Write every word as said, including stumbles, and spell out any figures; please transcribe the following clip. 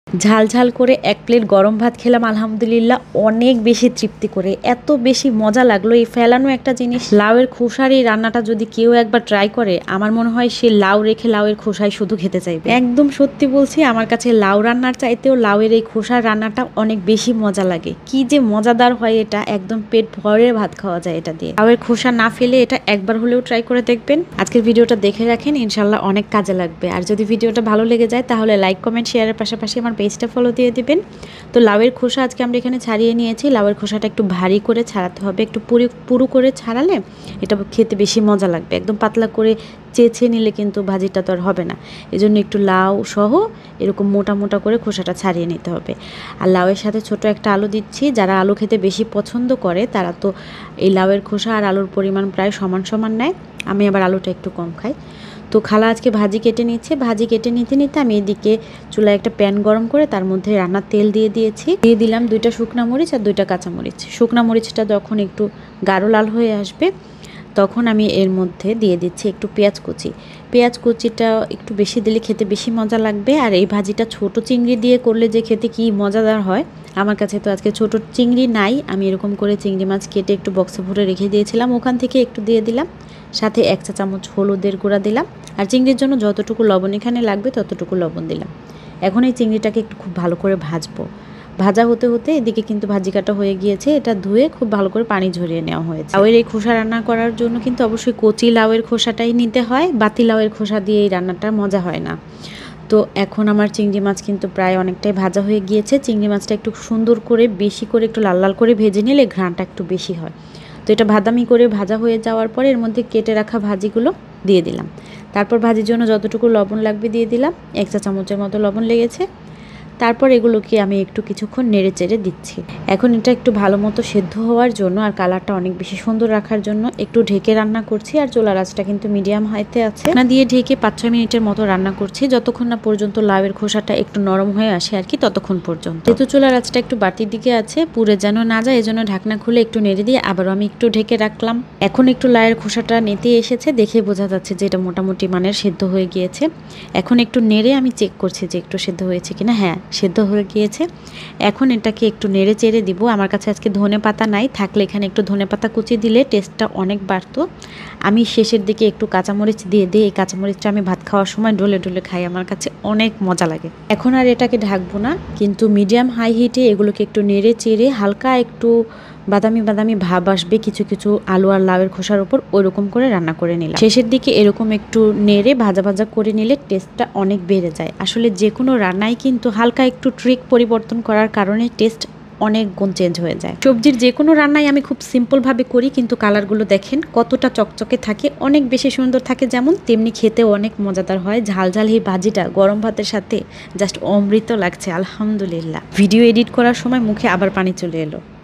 ঝাল ঝাল করে এক প্লেট গরম ভাত খেলাম আলহামদুলিল্লাহ, অনেক বেশি তৃপ্তি করে, এত বেশি মজা লাগলো। এই ফেলানো একটা জিনিস, লাউয়ের খোসার এই রান্নাটা যদি কেউ একবার ট্রাই করে, আমার মনে হয় সে লাউ রেখে লাউয়ের খোসায় শুধু খেতে চাইবে। একদম সত্যি বলছি, আমার কাছে লাউ রান্নার চাইতেও লাউয়ের এই খোসার রান্নাটা অনেক বেশি মজা লাগে। কি যে মজাদার হয় এটা, একদম পেট ভরে ভাত খাওয়া যায় এটা দিয়ে। লাউয়ের খোসা না ফেলে এটা একবার হলেও ট্রাই করে দেখবেন। আজকের ভিডিওটা দেখে রাখেন, ইনশাল্লাহ অনেক কাজে লাগবে। আর যদি ভিডিওটা ভালো লেগে যায় তাহলে লাইক কমেন্ট শেয়ারের পাশাপাশি আমার পেজটা ফলো দিয়ে দিবেন। তো লাউয়ের খোসা আজকে আমরা এখানে ছাড়িয়ে নিয়েছি। লাউয়ের খোসাটা একটু ভারী করে ছাড়াতে হবে, একটু পুরো পুরো করে ছাড়ালে এটা খেতে বেশি মজা লাগবে। একদম পাতলা করে চেঁচে নিলে কিন্তু ভাজিটা তো আর হবে না, এজন্য একটু লাউ সহ এরকম মোটা মোটা করে খোসাটা ছাড়িয়ে নিতে হবে। আর লাউয়ের সাথে ছোট একটা আলু দিচ্ছি। যারা আলু খেতে বেশি পছন্দ করে তারা তো এই লাউয়ের খোসা আর আলুর পরিমাণ প্রায় সমান সমান নেয়, আমি আবার আলুটা একটু কম খাই। তো খালা আজকে ভাজি কেটে নিচ্ছে। ভাজি কেটে নিতে নিতে আমি এদিকে চুলায় একটা প্যান গরম করে তার মধ্যে রান্নার তেল দিয়ে দিয়েছি। দিয়ে দিলাম দুইটা শুকনা মরিচ আর দুইটা কাঁচা মরিচ। শুকনা মরিচটা যখন একটু গাঢ় লাল হয়ে আসবে তখন আমি এর মধ্যে দিয়ে দিচ্ছি একটু পেঁয়াজ কুচি। পেঁয়াজ কুচিটা একটু বেশি দিলে খেতে বেশি মজা লাগবে। আর এই ভাজিটা ছোট চিংড়ি দিয়ে করলে যে খেতে কি মজাদার হয়, আমার কাছে তো আজকে ছোট চিংড়ি নাই, আমি এরকম করে চিংড়ি মাছ কেটে একটু বক্সে ভরে রেখে দিয়েছিলাম, ওখান থেকে একটু দিয়ে দিলাম। সাথে এক চা চামচ হলুদের গুঁড়া দিলাম। আর চিংড়ির জন্য যতটুকু লবণ এখানে লাগবে ততটুকু লবণ দিলাম। এখন এই চিংড়িটাকে একটু খুব ভালো করে ভাজবো। ভাজা হতে হতে এদিকে কিন্তু ভাজি কাটা হয়ে গিয়েছে, এটা ধুয়ে খুব ভালো করে পানি ঝরিয়ে নেওয়া হয়েছে। লাউয়ের এই খোসা রান্না করার জন্য কিন্তু অবশ্যই কচি লাউয়ের খোসাটাই নিতে হয়, বাতি লাউয়ের খোসা দিয়ে এই রান্নাটা মজা হয় না। তো এখন আমার চিংড়ি মাছ কিন্তু প্রায় অনেকটাই ভাজা হয়ে গিয়েছে। চিংড়ি মাছটা একটু সুন্দর করে বেশি করে একটু লাল লাল করে ভেজে নিলে ঘ্রাণটা একটু বেশি হয়। তো এটা বাদামি করে ভাজা হয়ে যাওয়ার পরে এর মধ্যে কেটে রাখা ভাজিগুলো দিয়ে দিলাম। তারপর ভাজির জন্য যতটুকু লবণ লাগবে দিয়ে দিলাম, এক চা চামচের মতো লবণ লেগেছে। তারপর এগুলোকে আমি একটু কিছুক্ষণ নেড়ে চেড়ে দিচ্ছি। এখন এটা একটু ভালো মতো সেদ্ধ হওয়ার জন্য আর কালারটা অনেক বেশি সুন্দর রাখার জন্য একটু ঢেকে রান্না করছি। আর চুলার আঁচটা কিন্তু মিডিয়াম হাইতে আছে, না দিয়ে ঢেকে পাঁচ ছয় মিনিটের মতো রান্না করছি, যতক্ষণ না পর্যন্ত লাউয়ের খোসাটা একটু নরম হয়ে আসে আর কি, ততক্ষণ পর্যন্ত। যেহেতু চুলার আঁচটা একটু বাড়তির দিকে আছে, পুড়ে যেন না যায় এজন্য ঢাকনা খুলে একটু নেড়ে দিয়ে আবারও আমি একটু ঢেকে রাখলাম। এখন একটু লাউয়ের খোসাটা নেতে এসেছে, দেখে বোঝা যাচ্ছে যে এটা মোটামুটি মানের সেদ্ধ হয়ে গিয়েছে। এখন একটু নেড়ে আমি চেক করছি যে একটু সেদ্ধ হয়েছে কিনা। হ্যাঁ, সেদ্ধ হয়ে গিয়েছে। এখন এটাকে একটু নেড়ে চেড়ে দিব। আমার কাছে আজকে ধনে পাতা নাই, থাকলে এখানে একটু ধনে পাতা কুচি দিলে টেস্টটা অনেক বাড়তো। আমি শেষের দিকে একটু কাঁচামরিচ দিয়ে দিই, এই কাঁচামরিচটা আমি ভাত খাওয়ার সময় ডলে ডলে খাই, আমার কাছে অনেক মজা লাগে। এখন আর এটাকে ঢাকবো না, কিন্তু মিডিয়াম হাই হিটে এগুলোকে একটু নেড়ে চেড়ে হালকা একটু বাদামি বাদামি ভাব আসবে কিছু কিছু আলু আর লাউয়ের খোসার উপর, ওইরকম করে রান্না করে নিলাম। শেষের দিকে এরকম একটু নেড়ে ভাজা ভাজা করে নিলে টেস্টটা অনেক বেড়ে যায়। আসলে যে কোনো রান্নায় কিন্তু হালকা একটু ট্রিক পরিবর্তন করার কারণে টেস্ট অনেক গুণ চেঞ্জ হয়ে যায়। সবজির যে কোনো রান্নাই আমি খুব সিম্পলভাবে করি, কিন্তু কালারগুলো দেখেন কতটা চকচকে থাকে, অনেক বেশি সুন্দর থাকে, যেমন তেমনি খেতেও অনেক মজাদার হয়। ঝাল ঝাল এই ভাজিটা গরম ভাতের সাথে জাস্ট অমৃত লাগছে আলহামদুলিল্লাহ। ভিডিও এডিট করার সময় মুখে আবার পানি চলে এলো।